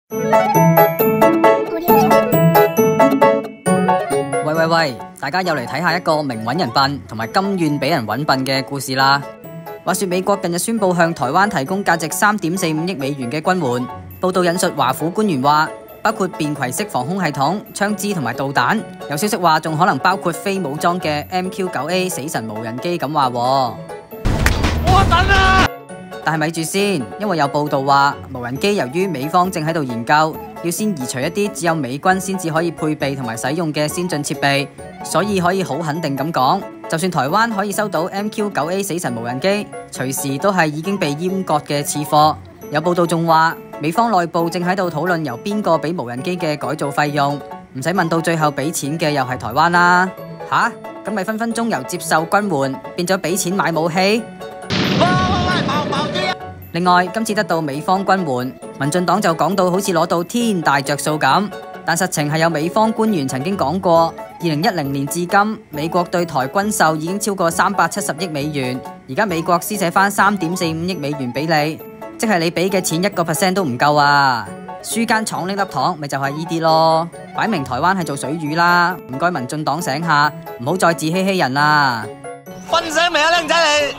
喂，大家又嚟睇下一個明揾人笨同埋甘願俾人揾笨嘅故事啦。話說美國近日宣布向台灣提供價值3.45億美元嘅軍援。報道引述華府官員話，包括便攜式防空系統、槍支同埋導彈。有消息話仲可能包括非武裝嘅 MQ-9A 死神無人機咁話。我等啊！但係咪住先，因為有報道話無人機由於美方正喺度研究，要先移除一啲只有美軍先至可以配備同埋使用嘅先進設備，所以可以好肯定咁講，就算台灣可以收到 MQ-9A 死神無人機，隨時都係已經被閹割嘅次貨。有報道仲話，美方內部正喺度討論由邊個俾無人機嘅改造費用，唔使問到最後俾錢嘅又係台灣啦。吓，咁咪分分鐘由接受軍援變咗俾錢買武器？另外，今次得到美方軍援，民進黨就講到好似攞到天大着數咁，但實情係有美方官員曾經講過，2010年至今，美國對台軍售已經超過370億美元，而家美國施捨翻3.45億美元俾你，即係你俾嘅錢1% 都唔夠啊！輸間廠拎粒糖，咪就係呢啲咯，擺明台灣係做水魚啦，唔該民進黨醒下，唔好再自欺欺人啦！ 瞓醒未啊，靚仔你？